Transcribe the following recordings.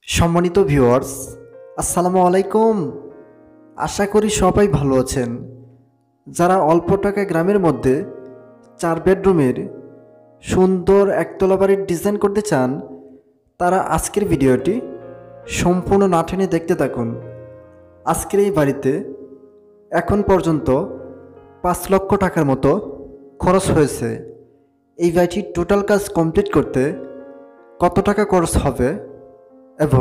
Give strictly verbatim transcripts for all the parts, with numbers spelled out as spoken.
সম্মানিত ভিউয়ার্স, আসসালামু আলাইকুম। আশা করি সবাই ভালো আছেন। যারা অল্প টাকায় গ্রামের মধ্যে চার বেডরুমের সুন্দর একতলা বাড়ির ডিজাইন করতে চান, তারা আজকের ভিডিওটি সম্পূর্ণ না টেনে দেখতে থাকুন। আজকের এই বাড়িতে এখন পর্যন্ত পাঁচ লক্ষ টাকার মতো খরচ হয়েছে। এই বাড়িটির টোটাল কাজ কমপ্লিট করতে কত টাকা খরচ হবে এবং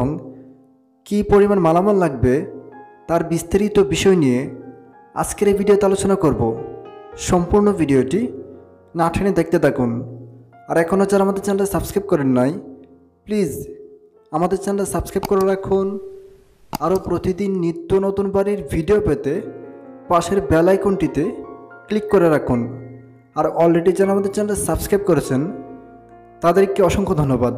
কী পরিমাণ মালামাল লাগবে তার বিস্তারিত বিষয় নিয়ে আজকের এই ভিডিওতে আলোচনা করব। সম্পূর্ণ ভিডিওটি না টেনে দেখতে থাকুন। আর এখনও যারা আমাদের চ্যানেলটা সাবস্ক্রাইব করেন নাই, প্লিজ আমাদের চ্যানেলটা সাবস্ক্রাইব করে রাখুন। আরও প্রতিদিন নিত্য নতুন বাড়ির ভিডিও পেতে পাশের বেল আইকনটিতে ক্লিক করে রাখুন। আর অলরেডি যারা আমাদের চ্যানেলটা সাবস্ক্রাইব করেছেন তাদেরকে অসংখ্য ধন্যবাদ।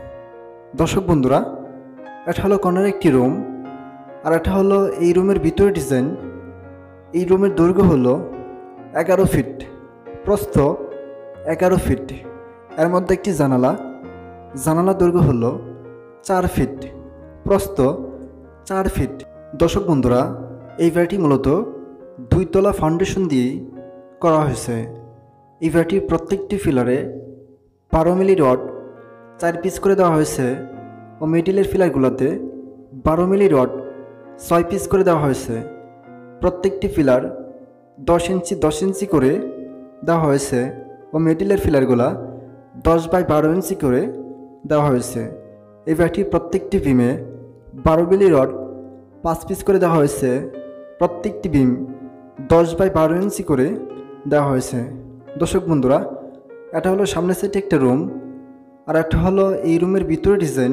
দর্শক বন্ধুরা, এটা হলো কর্নার একটি রুম, আর এটা হলো এই রুমের ভিতরে ডিজাইন। এই রুমের দৈর্ঘ্য হলো এগারো ফিট, প্রস্থ এগারো ফিট। এর মধ্যে একটি জানালা, জানালা দৈর্ঘ্য হলো চার ফিট, প্রস্থ চার ফিট। দর্শক বন্ধুরা, এই বাড়িটি মূলত দুইতলা ফাউন্ডেশন দিয়েই করা হয়েছে। এই বাড়িটির প্রত্যেকটি ফিলারে বারো মিলি রড চার পিস করে দেওয়া হয়েছে ও মিডিলের ফিলারগুলোতে বারো মিলি রড ছয় পিস করে দেওয়া হয়েছে। প্রত্যেকটি ফিলার দশ ইঞ্চি দশ ইঞ্চি করে দেওয়া হয়েছে ও মিডিলের ফিলারগুলা দশ বাই বারো ইঞ্চি করে দেওয়া হয়েছে। এই বাড়িটির প্রত্যেকটি বিমে বারো মিলি রড পাঁচ পিস করে দেওয়া হয়েছে। প্রত্যেকটি বিম দশ বাই বারো ইঞ্চি করে দেওয়া হয়েছে। দর্শক বন্ধুরা, এটা হলো সামনের সাইডে একটা রুম, আর একটা হলো এই রুমের ভিতরে ডিজাইন।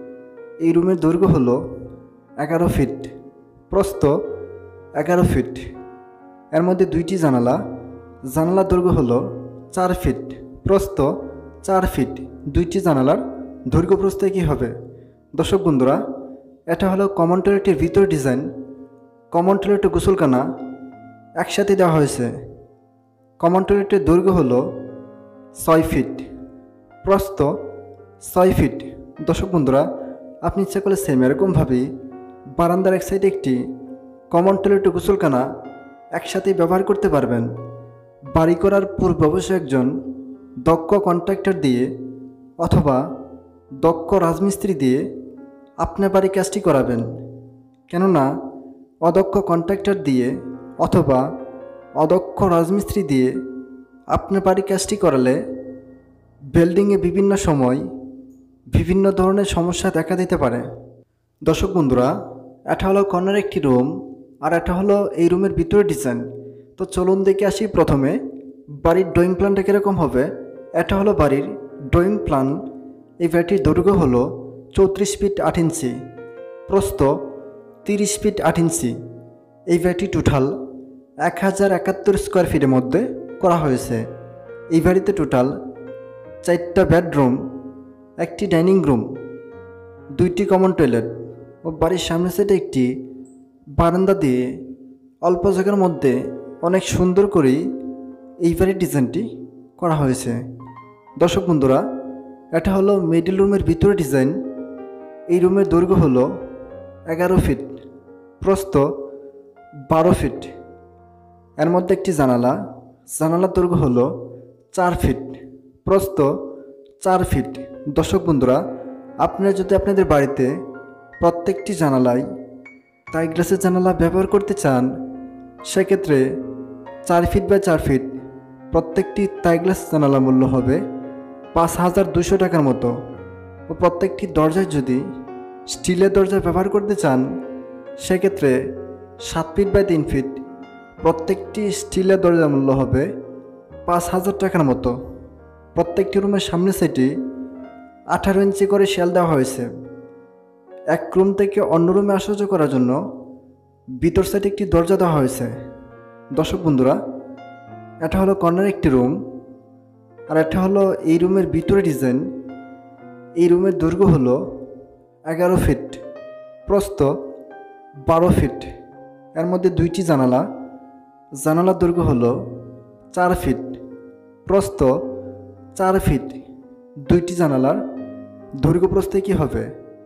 এই রুমের দৈর্ঘ্য হলো এগারো ফিট, প্রস্থ এগারো ফিট। এর মধ্যে দুইটি জানালা, জানালার দৈর্ঘ্য হলো চার ফিট, প্রস্থ চার ফিট। দুইটি জানালার দৈর্ঘ্য প্রস্থ কী হবে? দর্শক বন্ধুরা, এটা হলো কমন টয়লেটের ভিতরে ডিজাইন। কমন টয়লেট ও গোসলখানা একসাথে দেওয়া হয়েছে। কমন টয়লেটের দৈর্ঘ্য হলো ছয় ফিট, প্রস্থ ছয় ফিট। দর্শক বন্ধুরা, আপনি ইচ্ছা করলে সেম এরকমভাবেই বারান্দার এক সাইডে একটি কমন টয়লেট ও গোসলখানা একসাথেই ব্যবহার করতে পারবেন। বাড়ি করার পূর্বে অবশ্যই একজন দক্ষ কন্ট্রাক্টর দিয়ে অথবা দক্ষ রাজমিস্ত্রি দিয়ে আপনার বাড়ি কাজটি করাবেন। কেননা অদক্ষ কন্ট্রাক্টর দিয়ে অথবা অদক্ষ রাজমিস্ত্রি দিয়ে আপনার বাড়ি কাজটি করালে বিল্ডিংয়ে বিভিন্ন সময় বিভিন্ন ধরনের সমস্যা দেখা দিতে পারে। দর্শক বন্ধুরা, এটা হলো কর্নার একটি রুম, আর এটা হলো এই রুমের ভিতরে ডিজাইন। তো চলুন দেখে আসি প্রথমে বাড়ির ড্রয়িং প্ল্যানটা কীরকম হবে। এটা হলো বাড়ির ড্রয়িং প্ল্যান। এই বাড়িটির দৈর্ঘ্য হলো চৌত্রিশ ফিট আট ইঞ্চি, প্রস্থ তিরিশ ফিট আট ইঞ্চি। এই বাড়িটি টোটাল এক হাজার একাত্তর স্কোয়ার ফিটের মধ্যে করা হয়েছে। এই বাড়িতে টোটাল চারটা বেডরুম, একটি ডাইনিং রুম, দুইটি কমন টয়লেট ও বাড়ির সামনের সাইডে একটি বারান্দা দিয়ে অল্প জায়গার মধ্যে অনেক সুন্দর করেই এই বাড়ির ডিজাইনটি করা হয়েছে। দর্শক বন্ধুরা, এটা হলো মিডল রুমের ভিতরে ডিজাইন। এই রুমের দৈর্ঘ্য হলো এগারো ফিট, প্রস্থ বারো ফিট। এর মধ্যে একটি জানালা, জানালার দৈর্ঘ্য হলো চার ফিট, প্রস্থ চার ফিট। দর্শক বন্ধুরা, আপনারা যদি আপনাদের বাড়িতে প্রত্যেকটি জানালায় টাই গ্লাসের জানালা ব্যবহার করতে চান, সেক্ষেত্রে চার ফিট বাই চার ফিট প্রত্যেকটি টাই গ্লাস জানালা মূল্য হবে পাঁচ হাজার দুশো টাকার মতো। ও প্রত্যেকটি দরজায় যদি স্টিলের দরজা ব্যবহার করতে চান, সেক্ষেত্রে সাত ফিট বাই তিন ফিট প্রত্যেকটি স্টিলের দরজার মূল্য হবে পাঁচ হাজার টাকার মতো। প্রত্যেকটি রুমের সামনে সাইডে আঠারো ইঞ্চি করে শেল দেওয়া হয়েছে। এক রুম থেকে অন্য রুমে আসা যাওয়া করার জন্য ভিতর সাইডে একটি দরজা দেওয়া হয়েছে। দর্শক বন্ধুরা, এটা হলো কর্নার একটি রুম, আর এটা হলো এই রুমের ভিতরে ডিজাইন। এই রুমের দৈর্ঘ্য হলো এগারো ফিট, প্রস্থ বারো ফিট। এর মধ্যে দুইটি জানালা, জানালার দৈর্ঘ্য হলো চার ফিট, প্রস্থ চার ফিট। দুইটি জানালার দৈর্ঘ্য প্রস্থে কী হবে?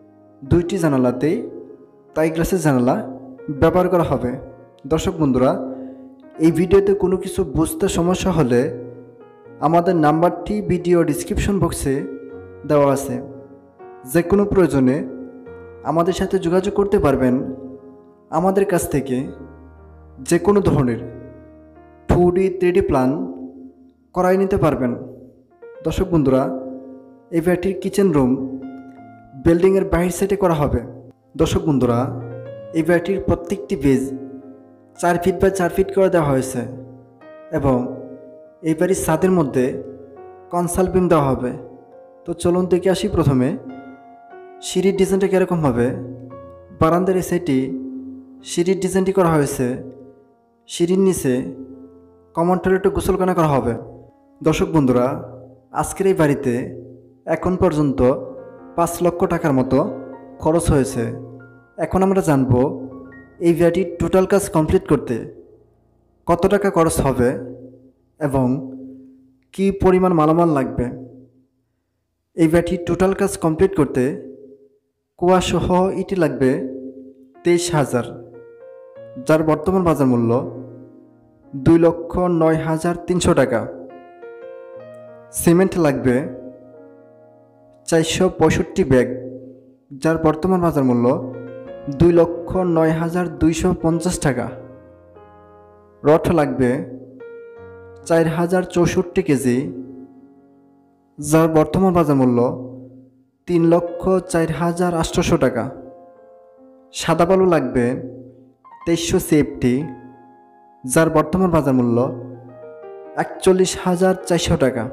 দুইটি জানালাতেই তাই গ্লাসের জানালা ব্যবহার করা হবে। দর্শক বন্ধুরা, এই ভিডিওতে কোনো কিছু বুঝতে সমস্যা হলে আমাদের নাম্বারটি ভিডিও ডিসক্রিপশন বক্সে দেওয়া আছে। যে কোনো প্রয়োজনে আমাদের সাথে যোগাযোগ করতে পারবেন। আমাদের কাছ থেকে যে কোনো ধরনের two D three D plan করাই নিতে পারবেন। দর্শক বন্ধুরা, এই বাড়িটির কিচেন রুম বিল্ডিংয়ের বাহির সাইডে করা হবে। দর্শক বন্ধুরা, এই বাড়িটির প্রত্যেকটি বেজ চার ফিট বাই চার ফিট করে দেওয়া হয়েছে এবং এই বাড়ির ছাদের মধ্যে কনসাল বিম দেওয়া হবে। তো চলুন দেখে আসি। প্রথমে সিঁড়ির ডিজাইনটা কীরকম হবে। বারান্দার এই সাইডটি সিঁড়ির ডিজাইনটি করা হয়েছে। সিঁড়ির নিচে কমন টয়লেটে গোসলখানা করা হবে। দর্শক বন্ধুরা, আজকের এই বাড়িতে এখন পর্যন্ত পাঁচ লক্ষ টাকার মতো খরচ হয়েছে। এখন আমরা জানব এই বাড়িটির টোটাল কাজ কমপ্লিট করতে কত টাকা খরচ হবে এবং কি পরিমাণ মালামাল লাগবে। এই বাড়িটির টোটাল কাজ কমপ্লিট করতে কুয়াসহ ইটি লাগবে তেইশ হাজার, যার বর্তমান বাজার মূল্য দুই লক্ষ নয় হাজার তিনশো টাকা। সিমেন্ট লাগবে চারশো পঁয়ষট্টি ব্যাগ, যার বর্তমান বাজার মূল্য দুই লক্ষ নয় হাজার দুইশো পঞ্চাশ টাকা। রড লাগবে চার হাজার চৌষট্টি কেজি, যার বর্তমান বাজার মূল্য তিন লক্ষ চার হাজার আটশোশো টাকা। সাদা বালু লাগবে তেইশশো সেফটি, যার বর্তমান বাজার মূল্য একচল্লিশ হাজার চারশো টাকা।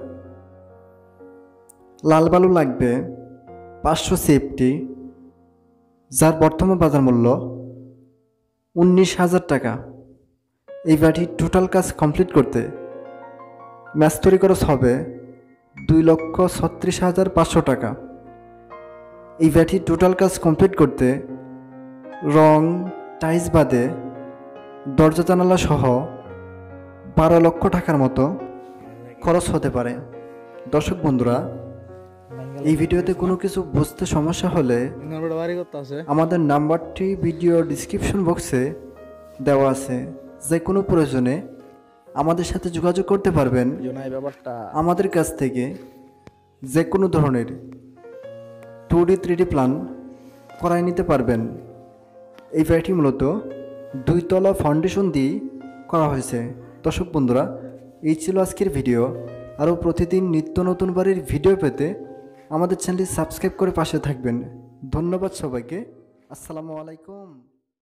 লাল বালু লাগবে পাঁচশো সেফটি, যার বর্তমান বাজার মূল্য উনিশ হাজার টাকা। এই বাড়ির টোটাল কাজ কমপ্লিট করতে মিস্ত্রি খরচ হবে দুই লক্ষ ছত্রিশ হাজার পাঁচশো টাকা। এই বাড়ির টোটাল কাজ কমপ্লিট করতে রং টাইলস বাদে দরজা জানালা সহ বারো লক্ষ টাকার মতো খরচ হতে পারে। দর্শক বন্ধুরা, এই ভিডিওতে কোনো কিছু বুঝতে সমস্যা হলে আমাদের নাম্বারটি ভিডিও ডিসক্রিপশন বক্সে দেওয়া আছে। যে কোনো প্রয়োজনে আমাদের সাথে যোগাযোগ করতে পারবেন। আমাদের কাছ থেকে যে কোনো ধরনের two D three D plan করাই নিতে পারবেন। এই বাড়িটি মূলত দুইতলা ফাউন্ডেশন দিয়ে করা হয়েছে। দর্শক বন্ধুরা, এই ছিল আজকের ভিডিও। আরও প্রতিদিন নিত্য নতুন বাড়ির ভিডিও পেতে আমাদের চ্যানেলটি সাবস্ক্রাইব করে পাশে থাকবেন। ধন্যবাদ সবাইকে। আসসালামু আলাইকুম।